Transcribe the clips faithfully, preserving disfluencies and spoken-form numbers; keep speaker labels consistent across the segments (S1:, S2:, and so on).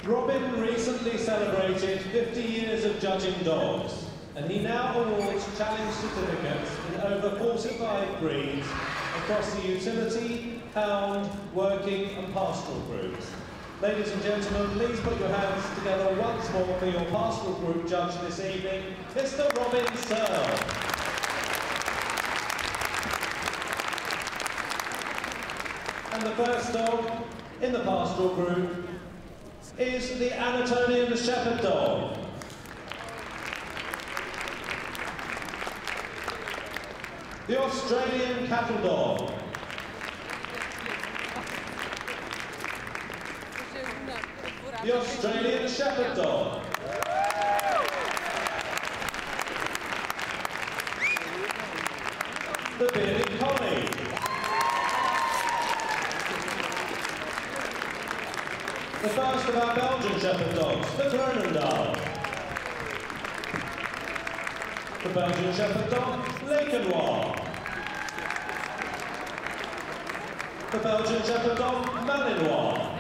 S1: Robin recently celebrated fifty years of judging dogs, and he now awards challenge certificates in over forty-five breeds across the utility, hound, working and pastoral groups. Ladies and gentlemen, please put your hands together once more for your pastoral group judge this evening, Mister Robin Searle. And the first dog in the pastoral group is the Anatolian Shepherd dog. The Australian Cattle dog. The Australian Shepherd dog. The Bearded Collie. The first of our Belgian Shepherd dogs, the Groenendael. The Belgian Shepherd dog, L'Équinois. The Belgian Shepherd dog, Malinois.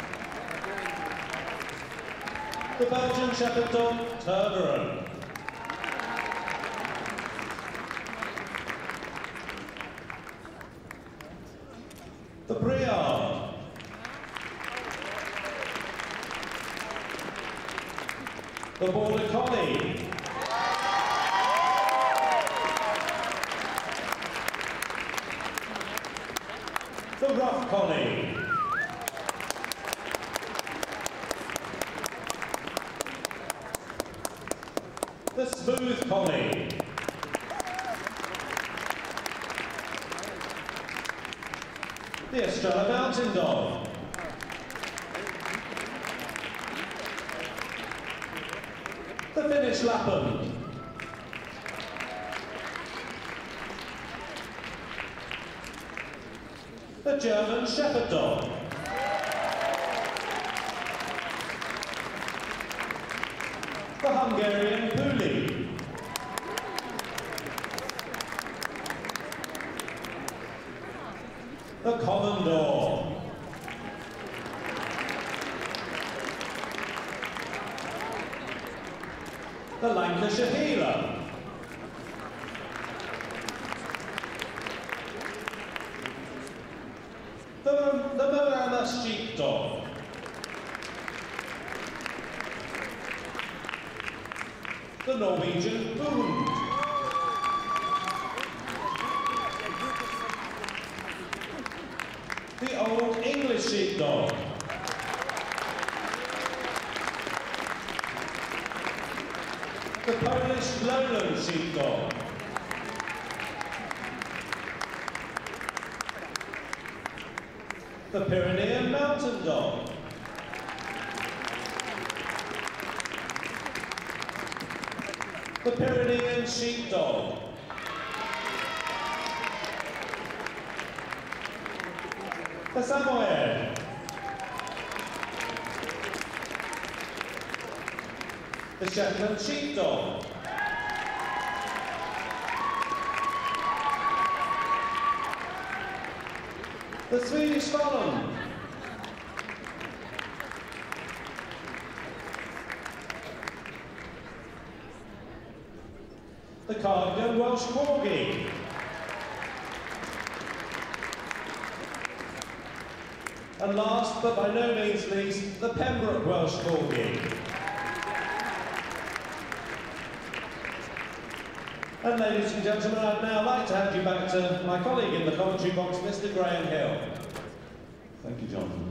S1: The Belgian Shepherd dog, Tervuren. The Briard. The Border Collie. The Rough Collie. The Smooth Collie. The Estrella Mountain Dog. The Finnish Lapland. The German Shepherd dog. The Hungarian Puli. The Commodore. The Lancashire Heeler. The, the Maremma Sheepdog. The Norwegian Hund. The Old English Sheepdog. The Polish Lowland Sheepdog. The Pyrenean Mountain Dog. The Pyrenean Sheepdog. The Samoyed. The Shetland Sheepdog. The Swedish Falun. The Cardigan Welsh Corgi. And last, but by no means least, the Pembroke Welsh Corgi. And ladies and gentlemen, I'd now like to hand you back to my colleague in the commentary box, Mister Graham Hill.
S2: Thank you, Jonathan.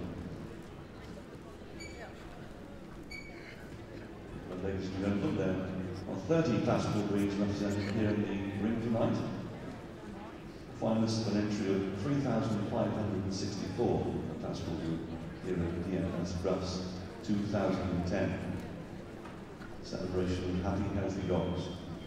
S2: Well, ladies and gentlemen, there are thirty classical breeds represented here in the ring tonight. Finalists have an entry of three thousand five hundred sixty-four for the classical group here at the D N S Russ two thousand ten. Celebration of happy, healthy dogs.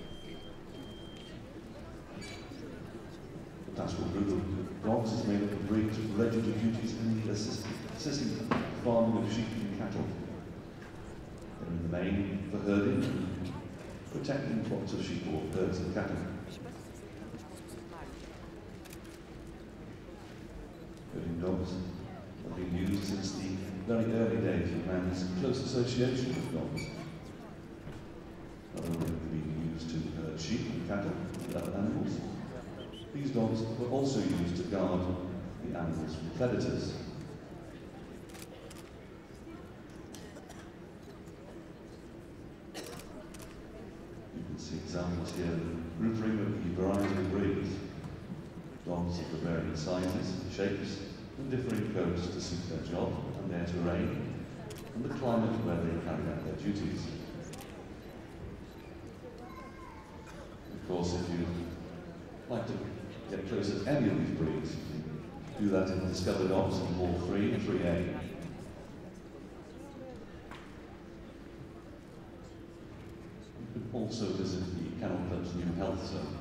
S2: The classical group of dogs is made up of breeds with legendary duties in assisting, assisting farming of sheep and cattle. They're in the main for herding and protecting flocks of sheep or herds of cattle. Herding dogs have been used since the very early days of man's close association with dogs. Not only have they been used to herd sheep and cattle and other animals, these dogs were also used to guard the animals from predators. You can see examples here grouping of the variety of breeds. Dogs of the varying sizes, shapes, and differing coats to suit their job and their terrain, and the climate where they carry out their duties. Of course, if you'd like to get closer to any of these breeds, you can do that in Discover Dogs in Hall three and three A. You could also visit the Kennel Club's new health zone.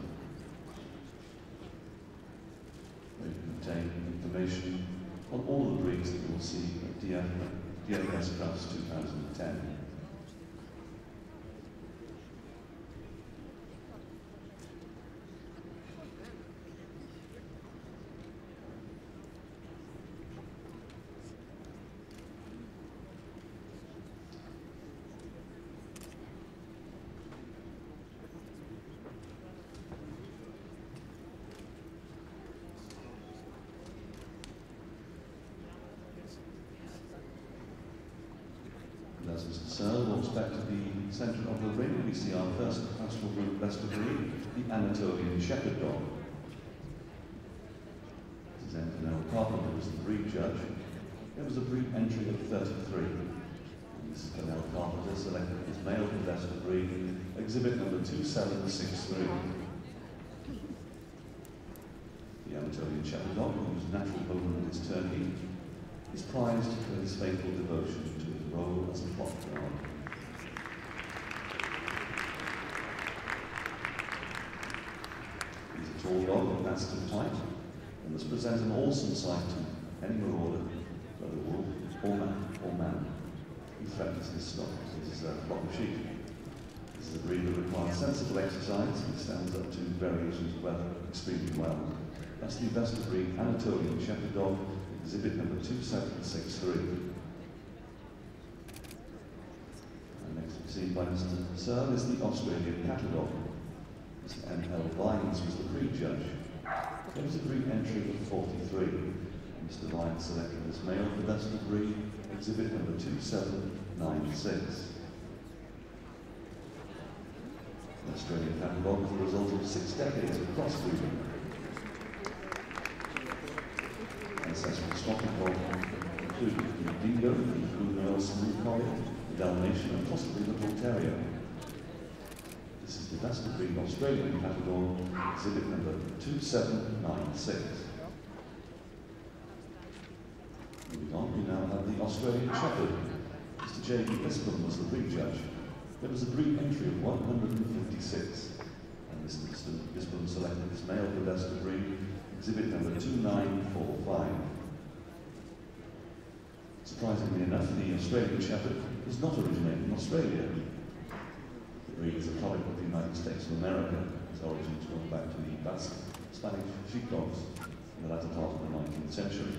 S2: Where you can obtain information on all the breeds that you will see at D F S Crufts two thousand ten. As Mister Searle walks back to the centre of the ring, we see our first pastoral group best of breed, the Anatolian Shepherd Dog. This is Antonella Carpenter, who was the breed judge. There was a breed entry of thirty-three. And Missus Connell Carpenter selected his male for best of breed, exhibit number two seven six three. The Anatolian Shepherd Dog, whose natural home is Turkey, is prized for his faithful devotion to his role as a flock guard. He's a tall dog of mastiff type, and must present an awesome sight to any marauder, whether wolf or man, or man who threatens his stock, his uh, flock of sheep. This is a breed that requires sensible exercise and stands up to variations of weather extremely well. That's the best of breed Anatolian Shepherd Dog, exhibit number two seven six three. Seen by Mister Searle is the Australian Cattle Dog. Mister N L Vines was the breed judge. There was a breed entry of forty-three. Mister Vines selected as male for best of breed, exhibit number two seven nine six. The Australian Cattle Dog is the result of six decades of crossbreeding. Ancestral stock dog included the Dingo, the Blue Nile Smooth Collie, the Dalmatian, and possibly the Bull Terrier. This is the best of breed Australian Cattle Dog, exhibit number two seven nine six. Moving on, we now have the Australian Shepherd. Mister J B Bispham was the breed judge. There was a breed entry of one hundred fifty-six, and Mister Bispham selected his male for best of breed, exhibit number two nine four five. Surprisingly enough, the Australian Shepherd does not originate in Australia. The breed is a product of the United States of America. Its origins go back to the Basque Spanish sheepdogs in the latter part of the nineteenth century.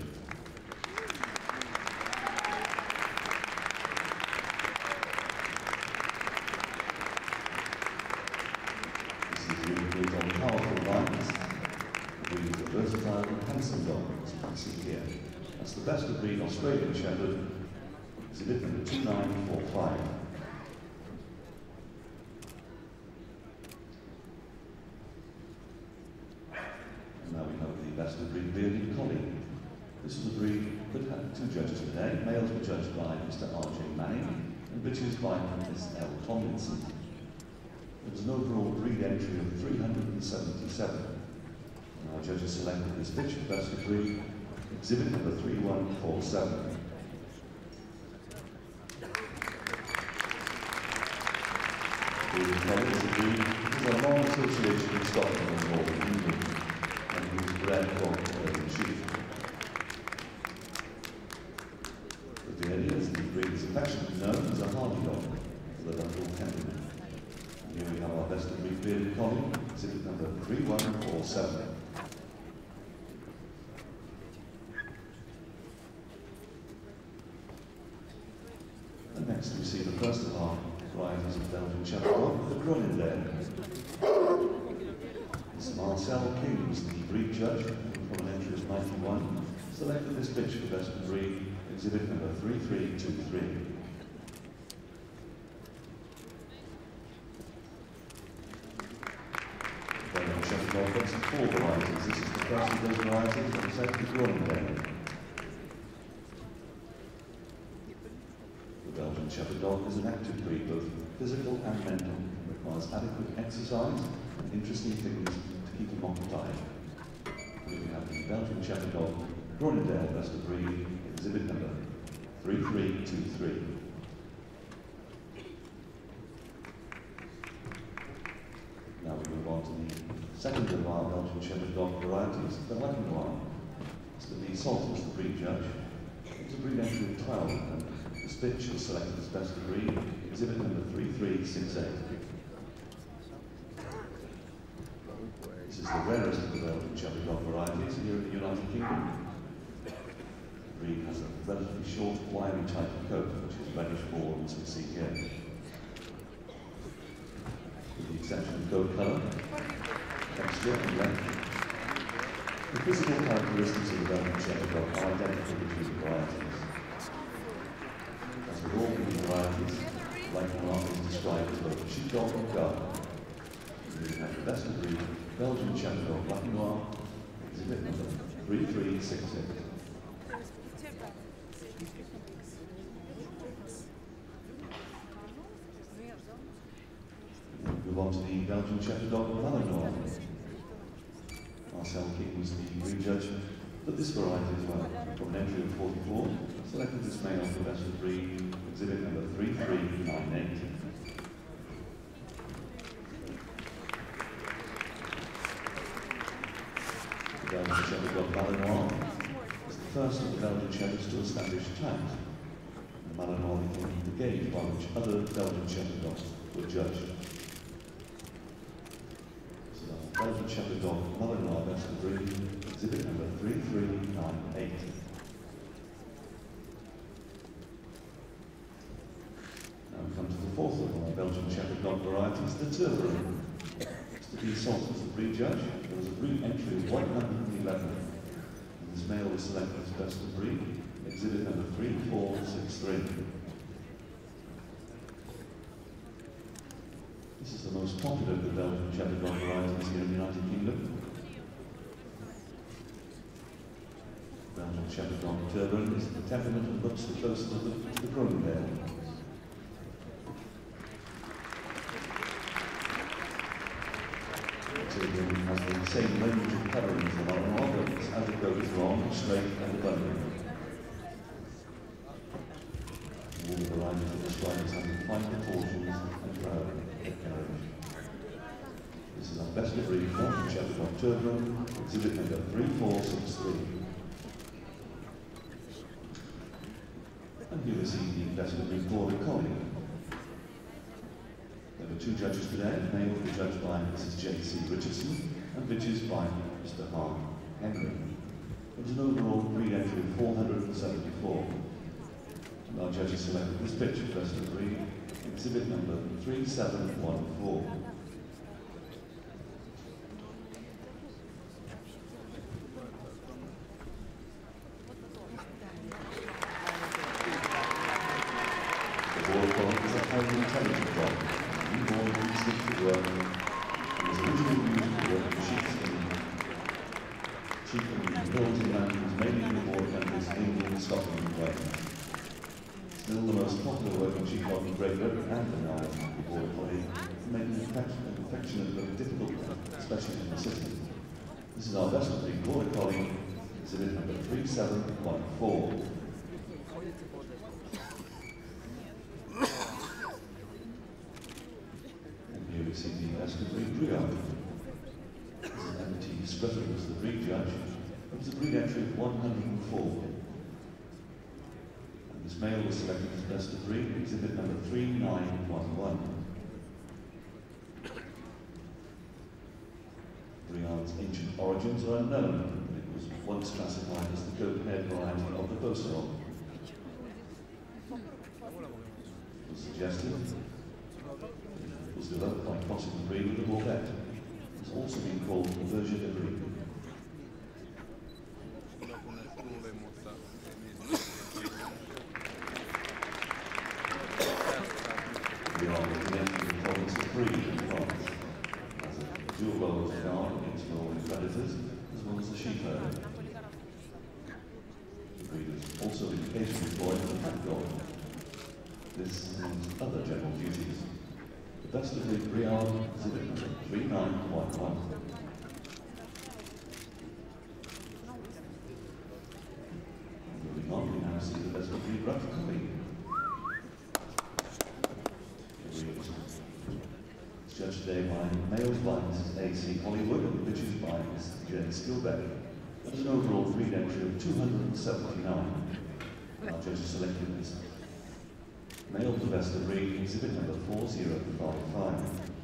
S2: This is the breed on powerful lines. The breed is a versatile and handsome dog, as you can see here. That's the best of breed Australian Shepherd, exhibit number two nine four five. And now we have the best of breed Bearded Collie. This is a breed that had two judges today. Males were judged by Mister R J Manning, and bitches by Miss L Tomlinson. There was an overall breed entry of three hundred seventy-seven. And our judges selected this bitch for best of breed, exhibit number three one four seven. Bearded Collie is a breed that has a long association with Scotland and Northern England, and he was bred from Urban sheep. The Beardy, as the breed is affectionately known, is a hardy dog with a Dundalk temperament. And here we have our best of breed Bearded Collie, exhibit number three one four seven. the first of our varieties of Belgian Shepherd Dog, the Groenendael. Mister Marcel King was the breed judge from an entry of ninety-one, selected this bitch for best of breed, exhibit number three three two three. Belgian Shepherd Dog gets four varieties. This is the first of those varieties, representing the Groenendael. The Belgian Shepherd Dog is an active breed, both physical and mental. It requires adequate exercise and interesting things to keep him occupied. Here we have the Belgian Shepherd Dog, Groenendael best of breed, exhibit number three three two three. Now we move on to the second of our Belgian Shepherd Dog varieties, the Malinois. Mister Lee Salt was the breed judge. It was a breed entry of twelve, and this bitch was selected as best of breed, exhibit number three three six eight. This is the rarest of the Belgian Shepherd Dog varieties here in the United Kingdom. The breed has a relatively short, wiry type of coat, which is reddish brown, as we see here. With the exception of coat colour, texture and length, the physical characteristics of the Belgian Shepherd Dog are identical between the varieties. As with all these varieties, Malinois is described as both a sheepdog and guard. We have the best of breed Belgian Shepherd Dog Malinois, exhibit number three three six eight. Move on to the Belgian Shepherd Dog Malinois. Marcel King was the breed judge, but this variety as well, from an entry of forty-four, selected this male for best of breed, exhibit number three three nine eight. The Belgian Shepherd Dog Malinois was the first of the Belgian Shepherds to establish tags. The Malinois became the gauge by which other Belgian Shepherd Dogs were judged. Belgian Shepherd Dog Malinois best of breed, exhibit number three three nine eight. Now we come to the fourth of our Belgian Shepherd Dog varieties, the Tervuren. Mister Lee Salt was the breed judge. There was a breed entry of one hundred eleven, and this male was selected as best of breed, exhibit number three four six three. This is the most popular of the Belgian Shepherd Dog varieties here in the United Kingdom. Belgian Shepherd Dog Tervuren is the temperament and looks the closest to the, to the Groenendael. The Tervuren has the same range of colouring as the Malinois, but as it goes long, straight and abundant. All the varieties are described as having fine proportions and flowering. This is our best of breed Belgian Shepherd Dog Tervuren, exhibit number three four six three. And here we see the best of breed Border Collie. There were two judges today. Males were judged by Missus J C Richardson and bitches by Mister Mark Henry. There was an overall breed entry of four hundred seventy-four. And our judges selected this bitch for best of breed, exhibit number three seven one four. The Border Collie is a highly intelligent dog, newborn instinct for work, and was originally used for work in sheepskin, chiefly in hills and mountains, mainly in the border countries, England, Scotland and Wales. Still the most popular working sheepdog in Great Britain and the North, the Border Collie, making affectionate but difficult, especially in the city. This is our best of breed Border Collie, exhibit number three seven one four. And here we see the best of breed Briard. This is M T Scruffy was the breed judge. It was a breed entry of one hundred four. This male was selected as best of breed, exhibit number three nine one one. Briard's ancient origins are unknown, but it was once classified as the goat-haired variety of the Beauceron. The was suggested. It was developed by crossing the breed with a Bordet. It's also been called the Berger de Brie. We are representing the province of Brie in France, as a dual role of guard against northern predators, as well as the sheep herder. The breed is also been occasionally employed as a pack dog. This and other general duties. The best of the Briard exhibit number three nine one one. Moving on, we now see the best of the rough collie. It's judged today by males by Missus A C Hollywood and bitches by Missus Jane Skilbeck. There's an overall breed entry of two hundred seventy-nine. Our judges selected this male to best of breed, exhibit number four zero five five.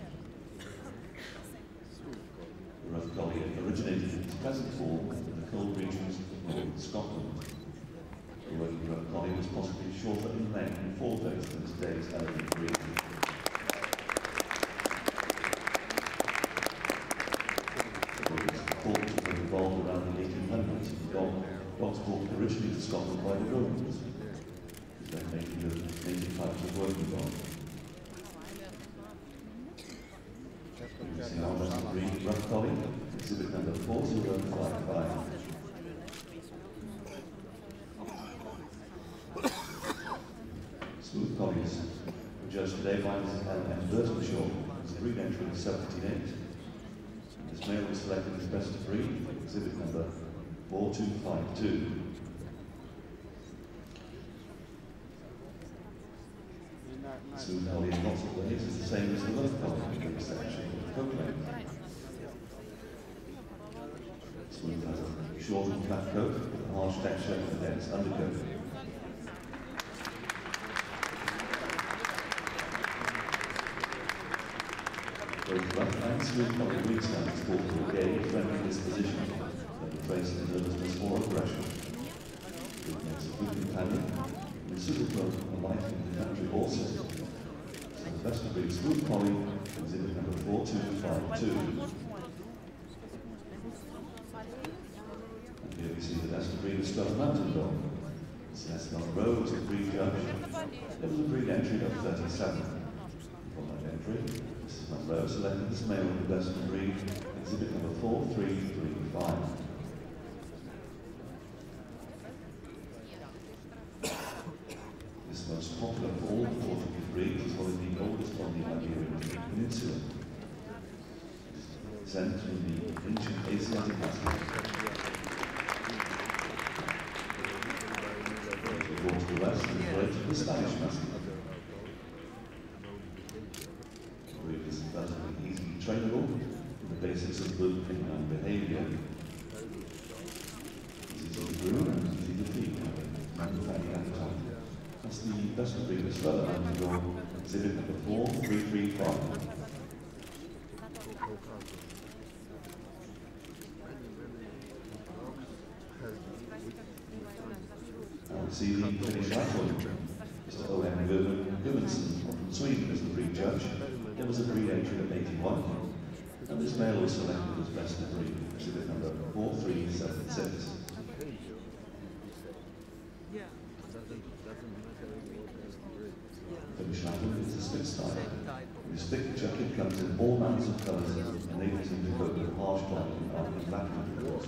S2: The rough collie originated in its present form in the cold regions of northern Scotland. The working rough collie was possibly shorter in length and foreface than today's elegant breed. The breed is thought to have evolved around the eighteen hundreds. Dog, dogs brought originally to Scotland by the Romans. Then making the native types of working dog. You can see our best of breed rough collie, exhibit number four zero five five. Smooth collies were judged today by Missus L M Burtonshaw, as a breed entry of seventy-eight. This male was selected as best of breed, exhibit number four two five two. Smooth collie in lots of ways is the same as the rough collie, with the exception of the coat length. Smooth has a short and flat coat with a harsh texture and a dense undercoat. Both rough and smooth collie breed stands sport a gay, friendly disposition that traces nervousness or aggression. It makes a good companion and is suitable for life in the country also. The best of breed smooth collie, exhibit number four two five two. And here we see the best of breed Australian Mountain Dog. Celeste Monroe was a breed judge. There was a breed entry of thirty-seven. From that entry, Missus Monroe selected this male of the best of breed, exhibit number four three three five. This most popular of all the Portuguese breeds is one of the oldest on the Iberian Peninsula. It is sent from the ancient Asiatic Mastiff. It was brought to the west and bred to the Spanish Mastiff. The breed is relatively easily trainable in the basics of good canine behavior. It's easy to groom and easy to feed, having fatty appetite. That's the best of breed Australian Mountain Dog, exhibit number four three three five. Now we see the Finnish Lapland. Mister O M Gudmundsson from Sweden as the breed judge. There was a breed entry of eighty-one, and this male was selected as best of breed, exhibit number four three seven six. Finnish Lapland is a split style. This thick jacket comes in all manners of colours, enabling him to cope with harsh climate and Lapland reports.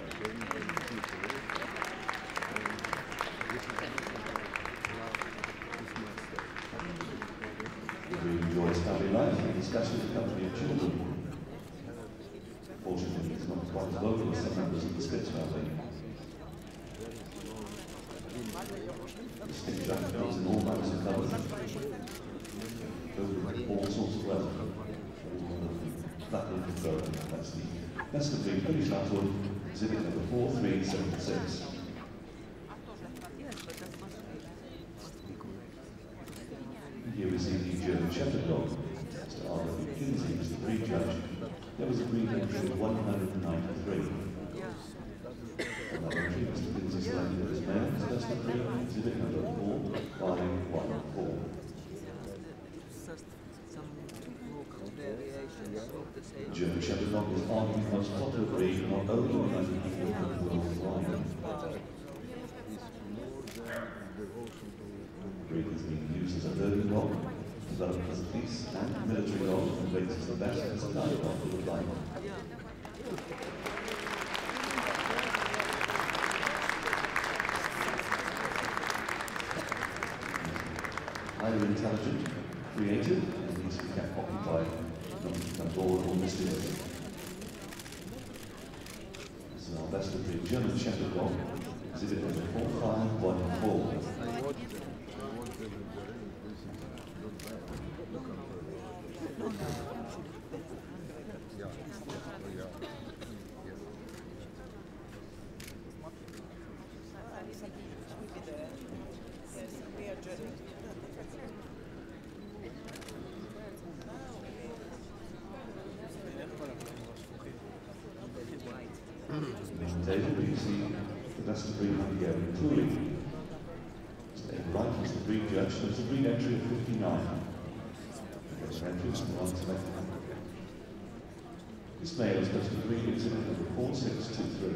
S2: The breed enjoys family life, and especially the company of children. Fortunately, it's not quite as local as some members of the Spitz family. The stick jacket comes in all manners of colours, coated with all sorts of weather. Flat little fur, that's the best of breed Finnish Lapland, exhibit number four three seven six. Here we see the German Shepherd dog. Mister R W Kinsey was the breed judge. There was a breed entry of one hundred ninety-three. On that entry, Mister Kinsey selected as male as best of breed, exhibit number four five one four. The German Shepherd dog is arguably the most popular breed not only in the United Kingdom but worldwide. The breed has been used as a herding dog, developed as a police and military dog, and rated as the best as a guide dog for the blind. Highly intelligent, creative, and needs to be kept occupied, not to become bored or mischievous. This is our best of breed German Shepherd dog, exhibit number four five one four. On the table we see the best of breed Hungarian Pooling. Staying right is the breed judge, there's a breed entry of fifty-nine. There's entries and one selected. This male is best of breed exhibit number four six two three.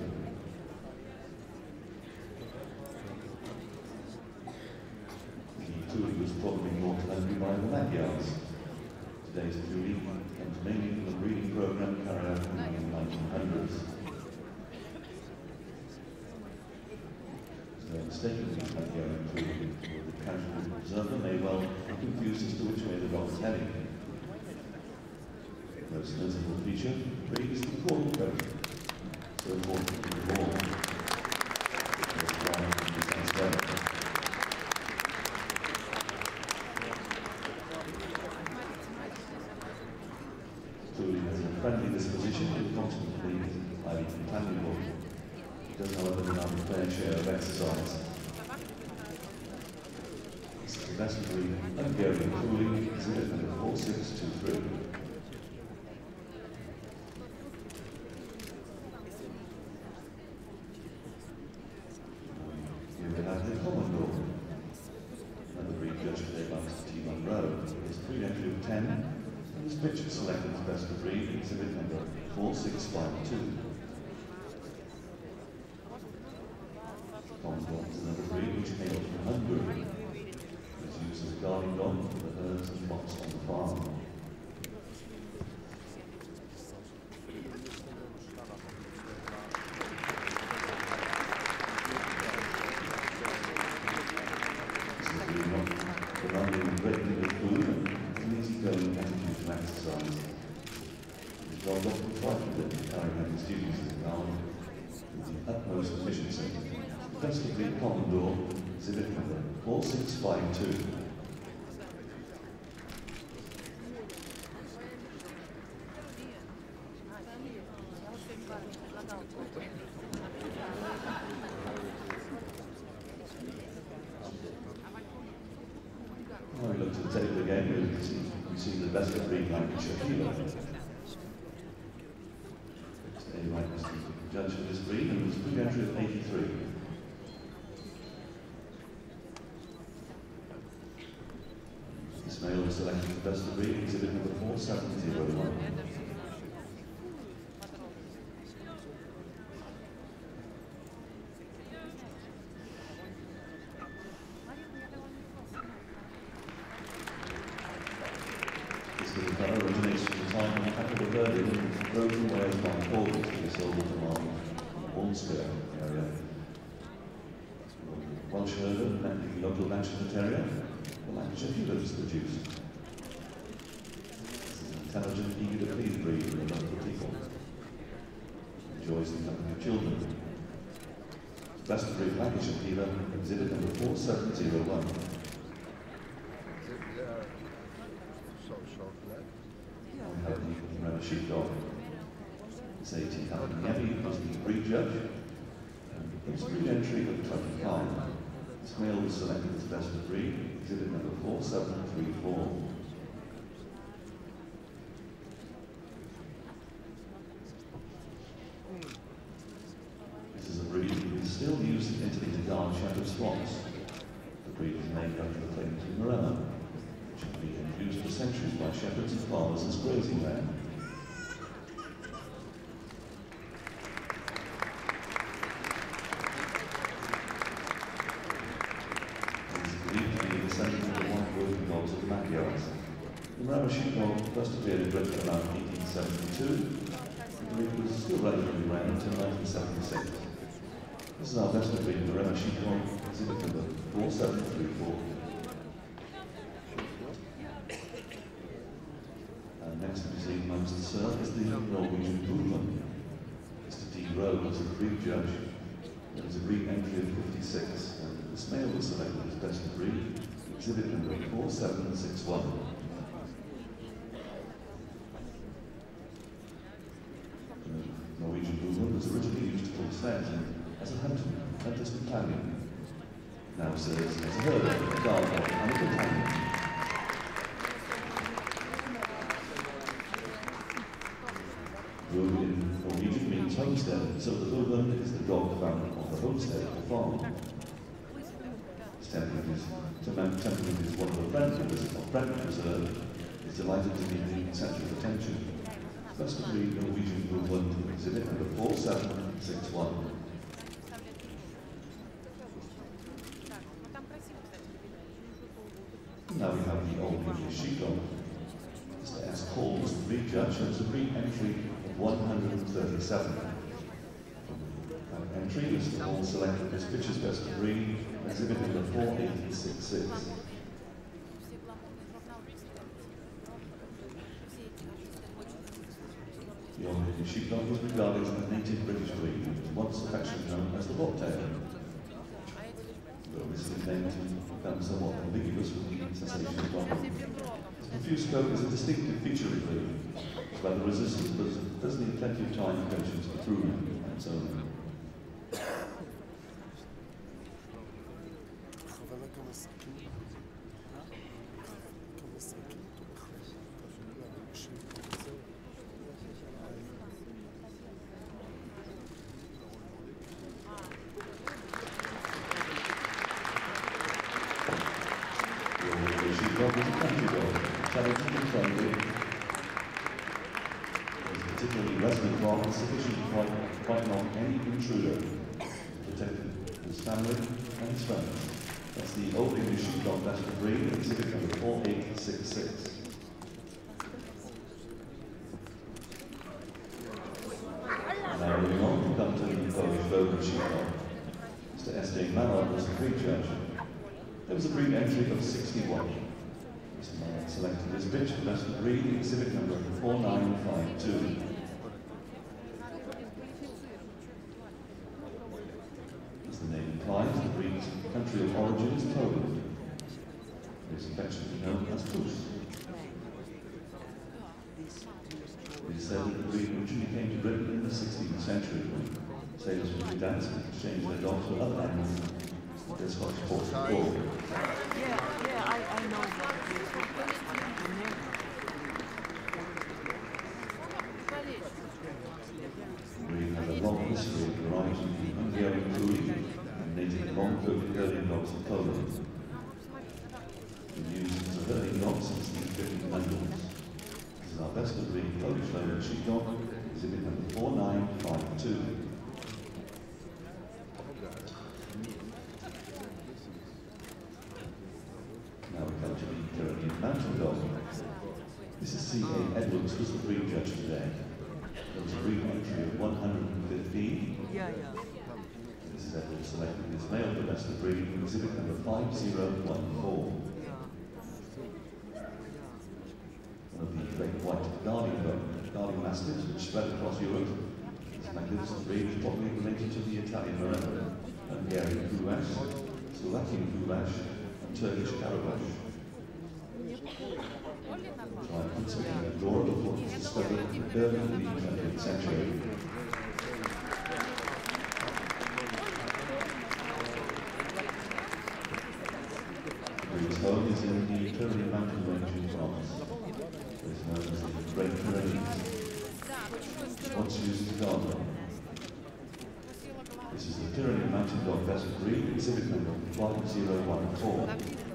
S2: The Pooling was probably brought to Hungary by the Magyars. Today's Pooling comes mainly from the breeding program carried out in the nineteen hundreds. Mistakenly Hungarian Pooling, the casual observer may well be confused as to which way the dog is heading. The most notable feature, the breed is the cork coat, so important to the law. Pooling has a friendly disposition and constantly highly companionable. It does, however, demand a fair share of exercise. This is the best of breed Hungarian Pooling, exhibit number four six two three. Here we have the Commodore. Another breed judged today by Mister T. Monroe. His breed entry of ten, and his picture selected as best of breed, exhibit number four six five two. Commodore is another breed which came from Hungary. It is used as a guarding dog for the herds and flocks on the farm. This is really not demanding great deal of food and an easy-going attitude to exercise. The dog often frightened at carrying out his duties as a guard with the utmost efficiency. Best of breed Commodore, exhibit number four six five two. Now we look to the table again, we can see, we see the best of breed Lancashire Heeler. Stay right, Mister Judge for this breed, and it was breed entry of eighty-three. This male was selected the best of breed, exhibit number four seven zero one. This little fellow originates from the time when capital herding and drove from Wales by Corvus to be sold to Marley in the Ormskirk area. Welsh herder met the local Lancashire Terrier. The Lancashire Heeler was produced. This is an intelligent, eager to please breed with a local people. Enjoys the company of children. Best of breed Lancashire Heeler, exhibit number four seven zero one. We have the Rema Sheepdog. This eighteen Helen Yemi was the breed judge. And its breed entry of twenty-five. This male was selected as best of breed, exhibit number four seven three four. This is a breed that is still used in Italy to guard shepherd's flocks. The breed is named after the famous Morella, which had been used for centuries by shepherds and farmers as grazing land. descendant of the white working dogs of the Magyars. The Maremma sheepdog first appeared in Britain around eighteen seventy-two. The breed was still relatively rare until nineteen seventy-six. This is our best of breed Maremma sheepdog, exhibit number four seven three four. And next to be seen amongst the sir is the Norwegian Poodle. Mister D. Rowe was a breed judge. There was a breed entry of fifty-six, and this male was selected as best of breed, exhibit number four seven six one. The Norwegian Poodle was originally used to pull sleds as a hunter, hunter's companion. Now serves as a herder, a guard dog, and a companion. Rule in Norwegian means homestead, so the Poodle is the dog found on the homestead or farm. Its temperament is, temperament is one of the friendly, friendly reserve, is delighted to be the centre of attention. Best of breed Norwegian Poodle, exhibit number four seven six one. Now we have the Old English Sheepdog. Mister S. Cole was the breed judge, shows a breed entry of one hundred thirty-seven. That entry was all selected as Pitcher's best of breed, exhibit number four eight six six. The Old English Sheepdog was regarded as a native British breed, and was once affectionately known as the bobtail. Though this nickname has become somewhat ambiguous with the cessation of barking. Its profuse coat is a distinctive feature of the breed, but the resistance does need plenty of time and patience to prove on its own. Dog is a country dog, challenging and friendly. It is particularly resident dog and sufficient to fight, fight off any intruder, to protect his family and his friends. That's the Old English Sheepdog best of breed, exhibit number four eight six six. Now moving on, we come to the Polish Logan Sheepdog. Mister S. J. Mallard was the breed judge. There was a breed entry of sixty-one. Mister Mallard selected his bitch for best of breed, exhibit number four nine five two. As the name implies, the breed's country of origin is Poland. It is affectionately known as Puss. It is said that the breed originally came to Britain in the sixteenth century when sailors would dance and exchange their dogs for other animals. There's Scotch Port and Bull.
S3: Yeah, yeah, I, I know that.
S2: We have a long history of varieties from Hungarian Kuli and native long-coated herding dogs in Poland. Been used as a herding dog since the fifteen hundreds. This is our best of breed Polish Logan Sheepdog, exhibit number four nine five two. Now we come to the Pyrenean Mountain Dog. Missus C A Edwards was the breed judge today. There was a breed entry of one hundred fifteen.
S3: Yeah, yeah.
S2: Missus Edwards selected his male for best of breed, exhibit number five zero one four. One of the great white guardian guardian mastiffs which spread across Europe. This magnificent breed is probably related to the Italian Maremma, Hungarian Kuvash, Slovakian Kuvash, and Turkish Karabash. Try constantly adorable for its discovery in the early twentieth century. The breed's home is in the Pyrenean mountain range in France. It is known as the Great Pyrenees. Once used as a guard dog. This is the Pyrenean mountain dog best of breed, exhibit number one zero one four.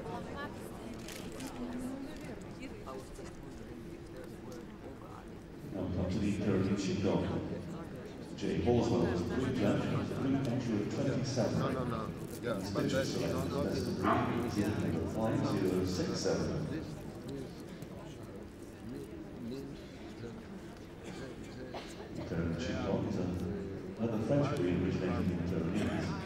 S2: Now we come to the Pyrenean Sheepdog. J. Halswell was the breed judge, with a breed entry of twenty-six. seventy-seven.
S4: No, no, no. Yeah,
S2: This
S4: but
S2: bitch
S4: that,
S2: was
S4: no,
S2: selected
S4: no,
S2: as best
S4: this,
S2: of breed, exhibit number five zero six seven.
S4: this means
S2: The current sheepdog is another French breed originating in Germany.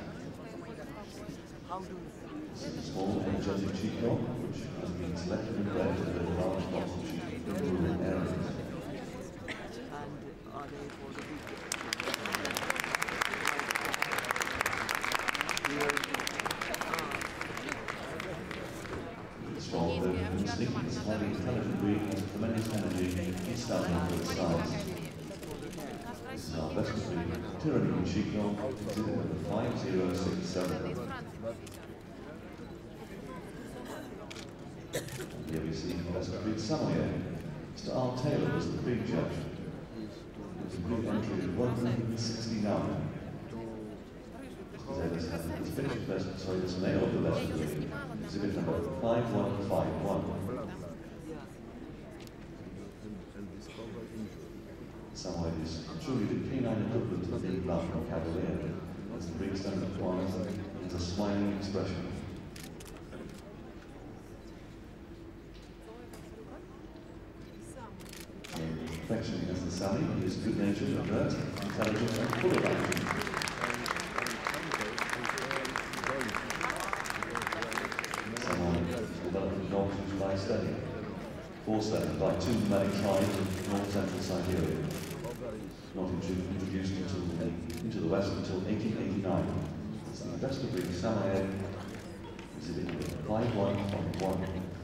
S3: How do
S2: This is a small, energetic sheepdog which has been selected and bred to live large flocks of sheep in rural areas.
S3: and are they for the big?
S2: It's strong, alert, and instinct. This highly intelligent breed has tremendous energy and stamina for its size. This is our best breed, Pyrenean sheepdog, exhibit number five zero six seven. Here we see best breed Samoyed. Mister R. Taylor was the breed judge. It was a breed entry of one hundred sixty-nine. Taylor's had his picture best, sorry, this male of the best breed, exhibit number five one five one. Samoyed is truly the canine equivalent of the Blanco Cavalier, as the breed stands acquires and a smiling expression. Affection as the Sally, he is good-natured, alert, intelligent, and full of action. Samoyed is developed from dogs which lie steady, forced then by two nomadic tribes in north-central Siberia, not introduced into the, into the West until eighteen eighty-nine. It's the best of breed Samoyed, exhibit number five one five one.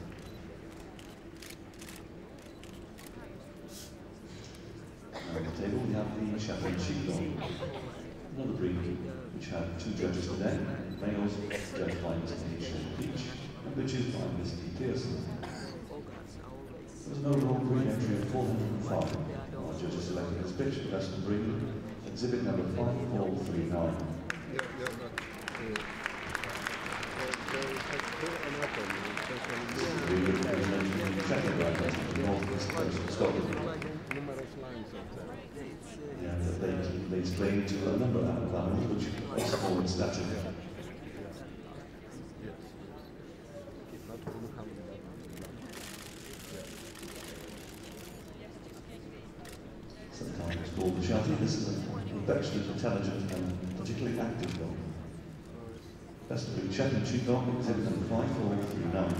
S2: On the table we have the Shetland Sheepdog, another breed which had two judges today, males judged by Mister H. Peach and bitches by Mister T. Pearson. There was an overall breed entry of four hundred and five. Our judges selected as bitch the best of breed, exhibit number five four three nine.
S4: yeah, yeah, but, uh, there is a poor anatomy, especially
S2: This is the breed which was mentioned in the Shetland Riders of the north-west coast of Scotland.
S4: numerous lines of them.
S2: Yeah, they, they explain to a number of animals which are small in stature.
S4: Yes. Not uncommon, but
S2: Sometimes it's called the Sheltie. This is an affectionate, intelligent, and particularly active dog. Best of breed Shetland Sheepdog, exhibit number five four three nine.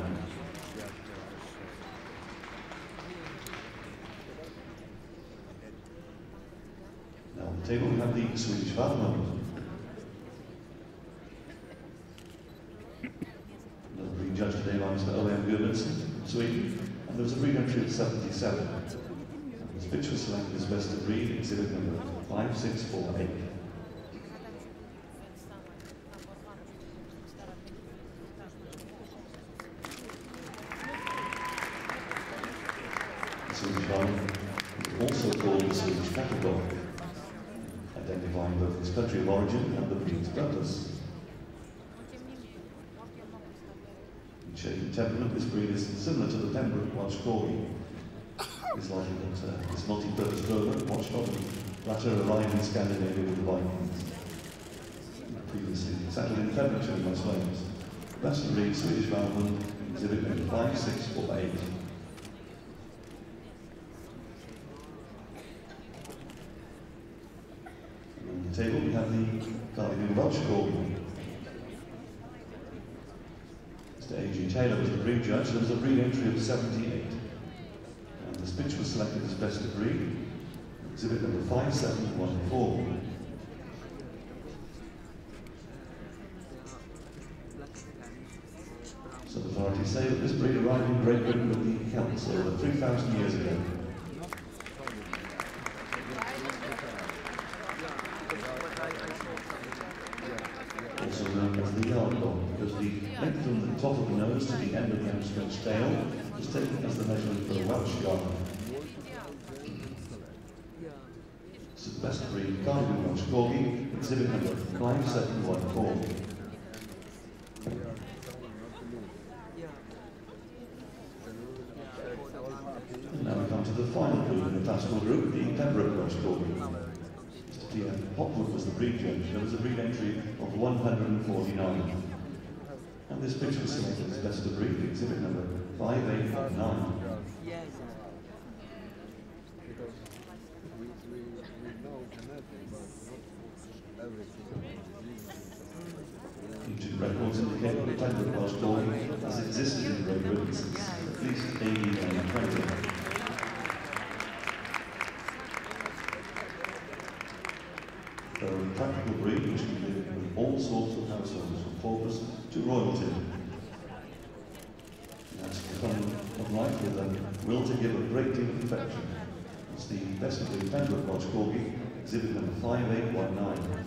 S2: Now on the table we have the Swedish Vallmont. Another breed judged today by Mister O M Gudmundsson from Sweden, and there was a breed entry of seventy-seven. This bitch was selected as best of breed, exhibit number five six four eight. The Swedish Vallmont is also called the Swedish cattle dog, identifying both its country of origin and the breed's purpose. In shape and temperament, this breed is similar to the Pembroke Welsh Corgi. It's likely that uh, this multi-purpose Doberman watchdog latter arrived in Scandinavia with the Vikings. Previously settled in Pembrokeshire in West Wales. Best of breed Swedish Vallmont, exhibit number five six four eight. On the table we have the Cardigan Welsh Corgi. Mister A G Taylor was the breed judge. There was a breed entry of seventy-eight. And this bitch was selected as best of breed. Exhibit number five seven one four. Some authorities say that this breed arrived in Great Britain with the Celts over three thousand years ago. Also known as the yard dog, because the length from the top of the nose to the end of the outstretched tail was taken as the measurement for a Welsh yard. This is the best breed Cardigan Welsh Corgi, exhibit number five seven one four. And now we come to the final group in the classical group, the Pembroke Welsh Corgi. Mister T F Hopwood was the breed judge, there was a breed entry of one hundred forty-nine. And this pitch was selected as best of breed, exhibit number five eight nine.
S3: Yes.
S4: Because we, we, we know genetics, but not everything.
S2: Ancient records indicate that Pembroke Welsh Dorking has existed in Great Britain since at least A D nine twenty. They're a practical breed which can live with all sorts of households, from paupers to royalty. It has the fun of life with a will to give a great deal of affection. It's the best of the Pembroke Welsh Corgi, exhibit number five eight one nine.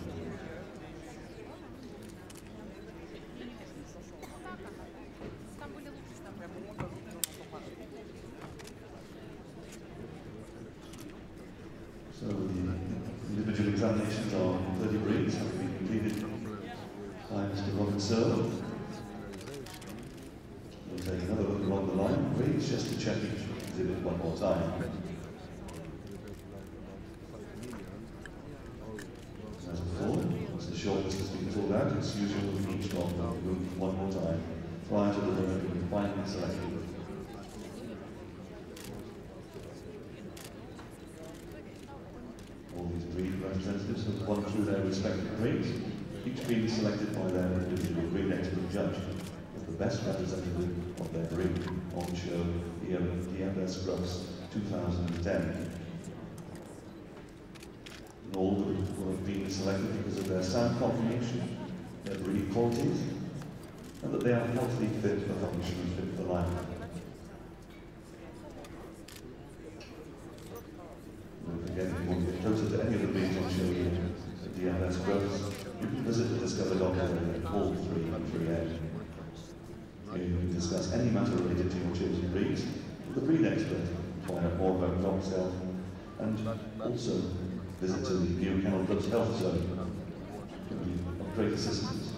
S2: So the individual examinations on thirty breeds have been completed by Mister Robin Searle. We'll take another look along the line, breeds, just to check each exhibit one more time. As before, once the shortlist has been filled out, it's usual for each dog to be moved one more time prior to the winner being finally selected. All these breed representatives have gone through their respective breeds, each being selected by their individual breed expert judge as the best representative of their breed on show here at the M S Grubbs two thousand ten. And all will have been selected because of their sound conformation, their breed qualities, and that they are healthy, fit for function and fit for life. Again, if you want to get closer to any of the breeds on show here at the M S Grubbs, you can visit the Discover Dog Area at Hall three and three A. You can discuss any matter related to your chosen breeds with the breed expert, find out more about dog's health, and also visit to the New Kennel Club's health zone. It can be of great assistance.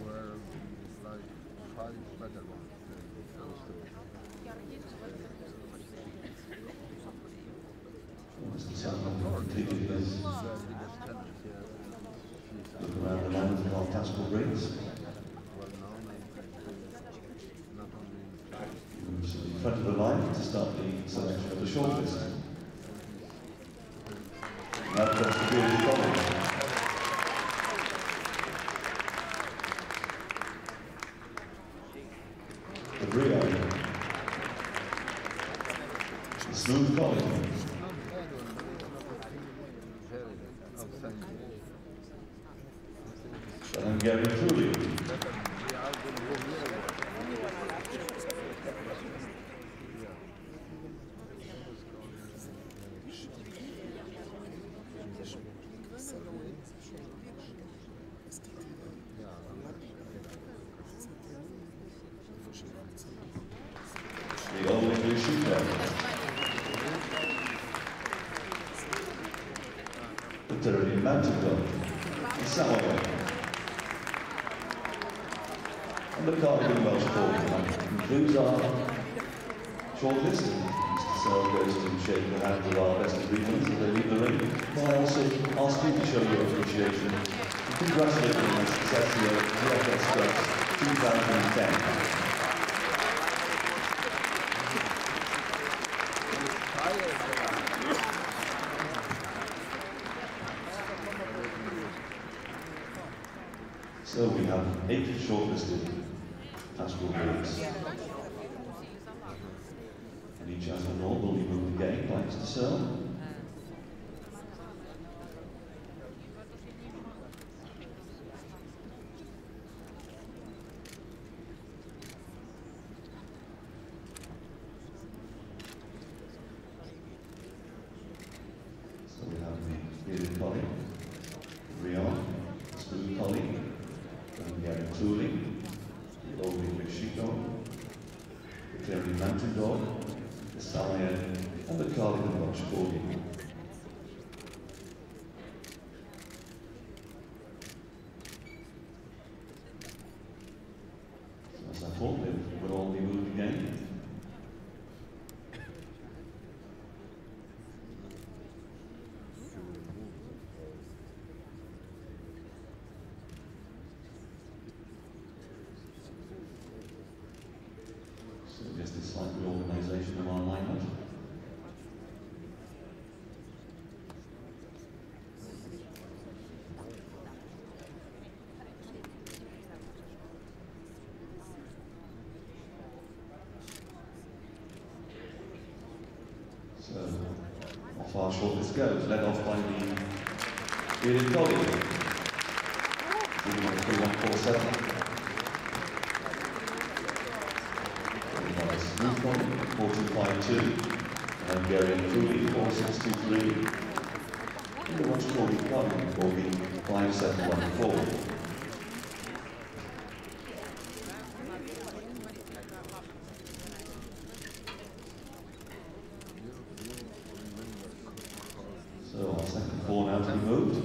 S2: Mister Salmon completed his look around the land of our classical breeds. Moves to the front of the line to start the selection of the shortlist. Now that's the bearded collie. The Brio. The Smooth Collie. The Hungarian Truly. The Old English Sheepdog. The Tyrolean Mountain Dog. The Samoyed. And the Cardigan Welsh Corgi concludes our shortlist. Mister Searle goes to shake the hands of our best of breed winners as they leave the ring. But I also ask you to show your appreciation and congratulate them on the success here at the F S Grubbs two thousand ten. So we have eight shortlisted pastoral breeds. And each animal will be moved again by Mister Searle. So we have the bearded collie, Rion, the smooth collie, the Hungarian Truly, the Old English Sheepdog, the Tyrolean Mountain Dog, the Samoyed, and the Cardigan Welsh Corgi. So as I thought, they will all be moved again. So just a slight reorganisation of our lineup. So, off our shortlist goes, led off by the Bearded Collie. three one four seven. Smooth Collie, four two five two. And Hungarian Truly, four six two three. And the watch Corby Clubbing, Corby, five seven one four. So our second four now to be moved.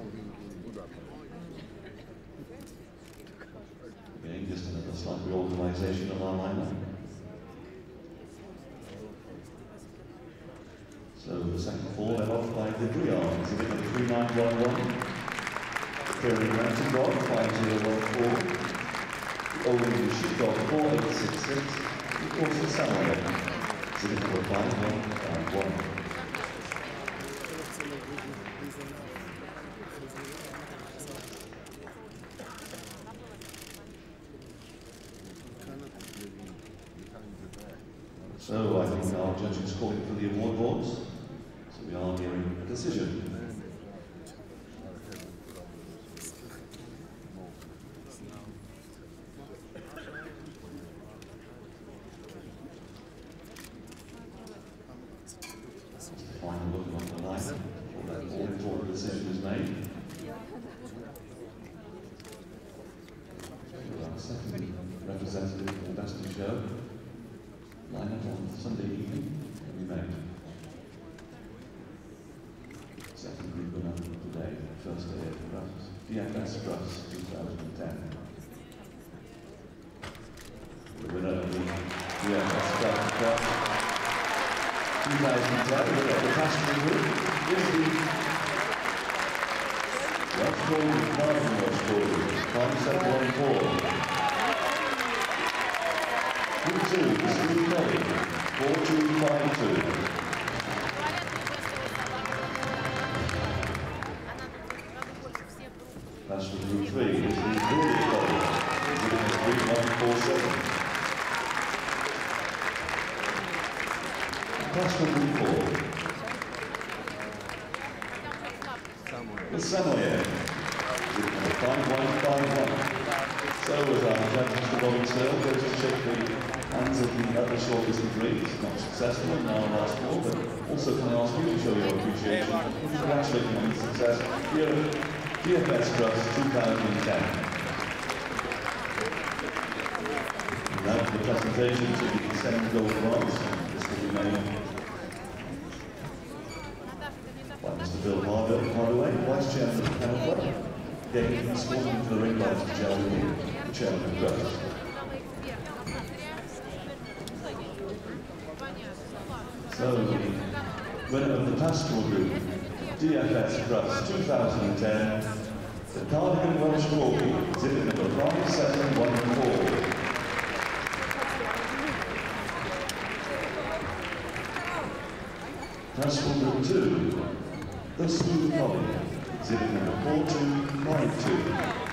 S2: Again, just another slight reorganisation of our lineup. So the second four led off by the Briard, exhibit number three nine one one. Clearing Mountain Dog, five zero one four. The Old English Sheepdog, four eight six six. Of course, the Samurai, exhibit number five one five one. So I think our judges calling for the award boards. So we are nearing a decision. Final look on the line before that all important decision is made. Our second representative of the Best in Show. Lineup on Sunday evening will be made. Second group winner today, first day of Crufts, D F S Crufts two thousand ten. The winner of the D F S Crufts two thousand ten, winner of the passenger group, is the Welsh Corby, Martin Welsh Corby, five seven one four. Group two, the Smooth Collie, four two five two. That's for group three, is the Bearded Collie, exhibit three one four seven. That's for group four. The Samoyed, exhibit number five one five one. So as our judge, Mister Robin Searle, goes to shake the hands of the other shortlisted breeds, not successful in our last ball, but also can I ask you to show your appreciation and congratulate you on the success here at D F S Crufts two thousand ten. And now for the presentation to the seven gold grants, this will be made by Mister Bill Hardaway, Vice Chairman of the Kennel Club. Again, escorting to the ring lights to Gerald King, the Chairman of Crufts. So, the winner of the pastoral group, D F S Crufts two thousand ten, the Cardigan Welsh Corby, exhibit number five seven one four. Pastoral group two, the Smooth Collie, exhibit number four two five two.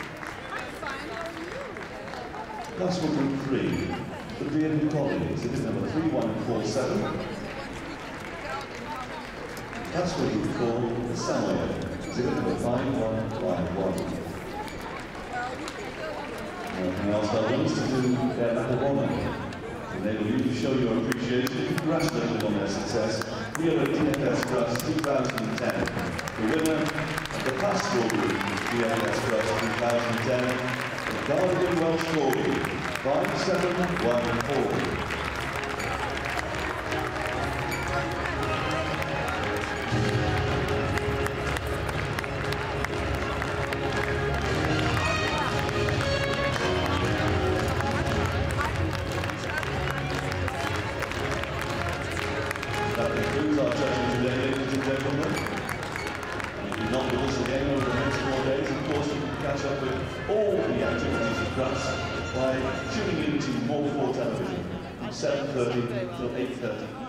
S2: Pastoral group three, the Bearded Collie, exhibit number three one four seven. Pastoral group four, the Samoyed, exhibit number five one five one. And I ask our winners to do their lap of honour. Enable you to show your appreciation and congratulate them on their success here at D F S Crufts two thousand ten. The winner of the pastoral group, D F S Crufts two thousand ten, the Cardigan Welsh Corby, five seven one four. That concludes our judging today, ladies and gentlemen. And if you're not with us again over the next four days, of course you can catch up with all the activities of Crufts by tuning into More four Television each seven thirty till eight thirty.